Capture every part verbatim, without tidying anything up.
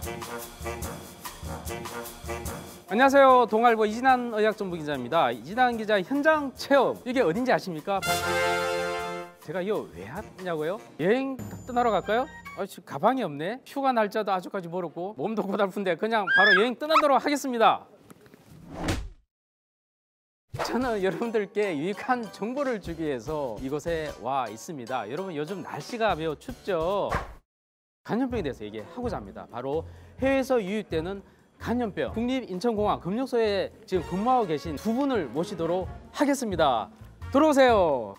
안녕하세요. 동아일보 이진한 의학정보 기자입니다. 이진한 기자 현장 체험, 이게 어딘지 아십니까? 제가 이거 왜 하냐고요? 여행 떠나러 갈까요? 아, 지금 가방이 없네. 휴가 날짜도 아직까지 모르고 몸도 고달픈데 그냥 바로 여행 떠나도록 하겠습니다. 저는 여러분들께 유익한 정보를 주기 위해서 이곳에 와 있습니다. 여러분, 요즘 날씨가 매우 춥죠? 간염병에 대해서 얘기하고자 합니다. 바로 해외에서 유입되는 간염병, 국립인천공항 검역소에 지금 근무하고 계신 두 분을 모시도록 하겠습니다. 들어오세요.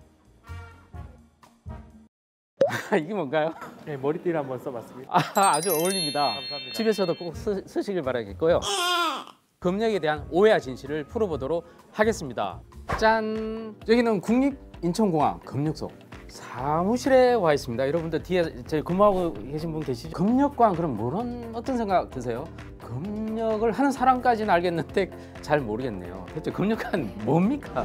이게 뭔가요? 네, 머리띠를 한번 써봤습니다. 아, 아주 어울립니다. 감사합니다. 집에서도 꼭 쓰, 쓰시길 바라겠고요. 검역에 대한 오해와 진실을 풀어보도록 하겠습니다. 짠! 여기는 국립인천공항 검역소 사무실에 와 있습니다. 여러분들 뒤에 저희 근무하고 계신 분 계시죠? 검역관, 그럼 뭐런 어떤 생각 드세요? 검역을 하는 사람까지는 알겠는데 잘 모르겠네요. 대체 검역관 뭡니까?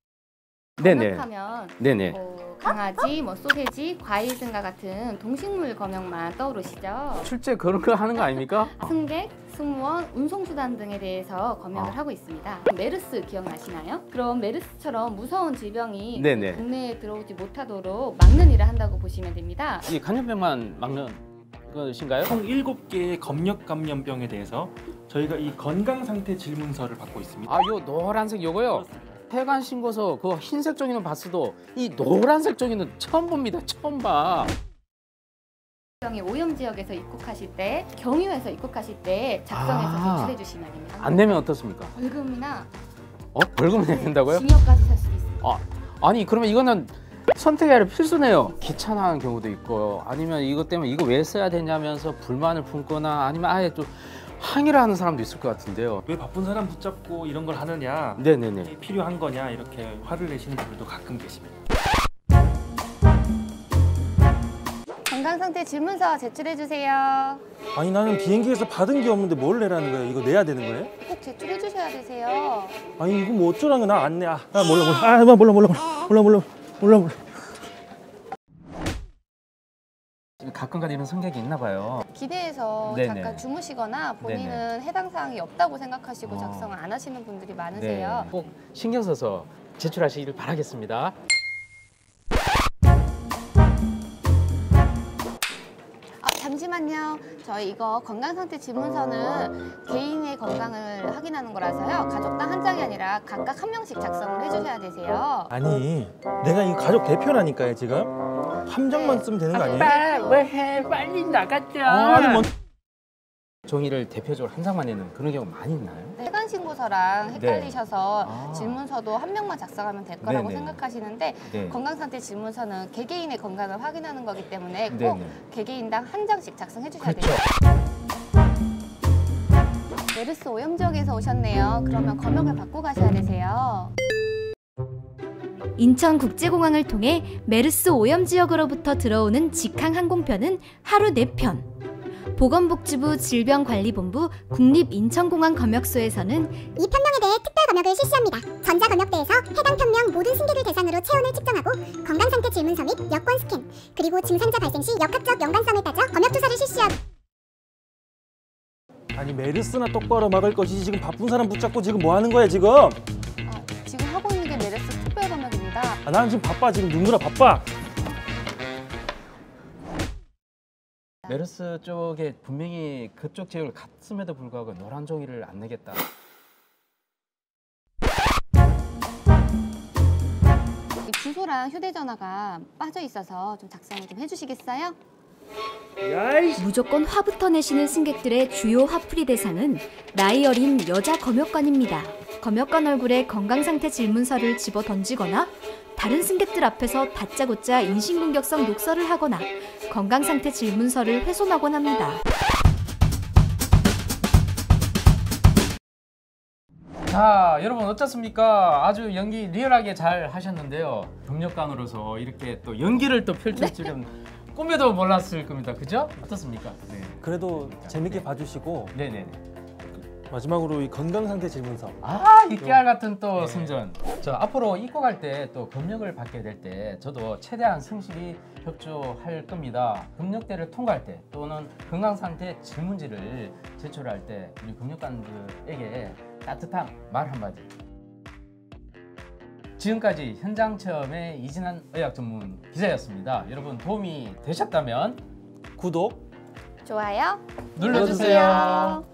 검역하면 네네. 뭐 강아지, 뭐 소세지, 과일 등과 같은 동식물 검역만 떠오르시죠? 실제 그런 거 하는 거 아닙니까? 승객, 승무원, 운송수단 등에 대해서 검역을 아. 하고 있습니다. 메르스 기억나시나요? 그럼 메르스처럼 무서운 질병이 네네. 국내에 들어오지 못하도록 막는 일을 한다고 보시면 됩니다. 이 간염병만 막는 것인가요? 총 일곱 개의 검역 감염병에 대해서 저희가 이 건강상태 질문서를 받고 있습니다. 아, 요 노란색 요거요? 폐관 신고서 그 흰색 종이는 봤어도 이 노란색 종이는 처음 봅니다. 처음 봐. 병이 오염 지역에서 입국하실 때, 경유해서 입국하실 때 작성해서 아. 제출해 주시면 됩니다. 안 내면 어떻습니까? 벌금이나 어? 벌금 내야 된다고요? 징역까지 살 수도 있습니다. 아, 아니 그러면 이거는 선택이 아니라 필수네요. 귀찮아하는 경우도 있고, 아니면 이것 때문에 이거 왜 써야 되냐면서 불만을 품거나, 아니면 아예 좀 항의를 하는 사람도 있을 것 같은데요. 왜 바쁜 사람 붙잡고 이런 걸 하느냐, 네네네. 필요한 거냐, 이렇게 화를 내시는 분들도 가끔 계십니다. 건강상태 질문서 제출해 주세요. 아니 나는 비행기에서 받은 게 없는데 뭘 내라는 거예요? 이거 내야 되는 거예요? 꼭 제출해 주셔야 되세요. 아니 이거 뭐 어쩌라는 거야? 나 안 내. 아, 아 몰라 몰라. 아 몰라 몰라 몰라 몰라 몰라 몰라 몰라. 가끔가다 이런 성격이 있나 봐요. 기내에서 네네. 잠깐 주무시거나 본인은 네네. 해당 사항이 없다고 생각하시고 어. 작성을 안 하시는 분들이 많으세요. 네. 꼭 신경 써서 제출하시길 바라겠습니다. 아, 잠시만요. 저희 이거 건강상태 질문서는 개인의 건강을 확인하는 거라서요. 가족당 한 장이 아니라 각각 한 명씩 작성을 해주셔야 되세요. 아니 내가 이 가족 대표라니까요 지금. 함정만 쓰면 되는 거 아니에요? 아빠 왜해? 빨리 나가자. 아니 뭐. 종이를 대표적으로 한 장만 내는 그런 경우 많이 있나요? 해관 신고서랑 헷갈리셔서 네. 아. 질문서도 한 명만 작성하면 될 거라고 네네. 생각하시는데 네. 건강상태 질문서는 개개인의 건강을 확인하는 거기 때문에 꼭 네네. 개개인당 한 장씩 작성해 주셔야 그렇죠. 돼요. 메르스 오염 지역에서 오셨네요. 그러면 검역을 받고 가셔야 되세요. 인천국제공항을 통해 메르스 오염 지역으로부터 들어오는 직항 항공편은 하루 네 편. 보건복지부 질병관리본부 국립인천공항 검역소에서는 이 편명에 대해 특별 검역을 실시합니다. 전자검역대에서 해당 편명 모든 승객을 대상으로 체온을 측정하고 건강상태 질문서 및 여권 스캔, 그리고 증상자 발생 시 역학적 연관성을 따져 검역조사를 실시하고. 아니 메르스나 똑바로 막을 것이지 지금 바쁜 사람 붙잡고 지금 뭐 하는 거야 지금? 아, 지금 하고 있는 게 메르스 특별 검역입니다. 아, 나는 지금 바빠 지금 눈누라 바빠. 메르스 쪽에 분명히 그쪽 지역을 갔음에도 불구하고 노란 종이를 안 내겠다. 이 주소랑 휴대전화가 빠져 있어서 좀 작성을 좀 해주시겠어요? 무조건 화부터 내시는 승객들의 주요 화풀이 대상은 나이 어린 여자 검역관입니다. 검역관 얼굴에 건강상태 질문서를 집어 던지거나 다른 승객들 앞에서 다짜고짜 인신공격성 욕설을 하거나 건강상태 질문서를 훼손하곤 합니다. 자, 여러분 어떻습니까? 아주 연기 리얼하게 잘 하셨는데요. 검역관으로서 이렇게 또 연기를 또 펼칠 줄은 꿈에도 몰랐을 겁니다. 그죠? 어떻습니까? 네. 그래도 재밌게 봐주시고 네네. 마지막으로 이 건강 상태 질문서. 아, 이 깨알 같은 또 승전. 저 앞으로 입국할 때 또 검역을 받게 될 때 저도 최대한 성실히 협조할 겁니다. 검역대를 통과할 때 또는 건강 상태 질문지를 제출할 때 우리 검역관들에게 따뜻한 말 한마디. 지금까지 현장 체험의 이진한 의학 전문 기자였습니다. 여러분 도움이 되셨다면 구독 좋아요 눌러주세요.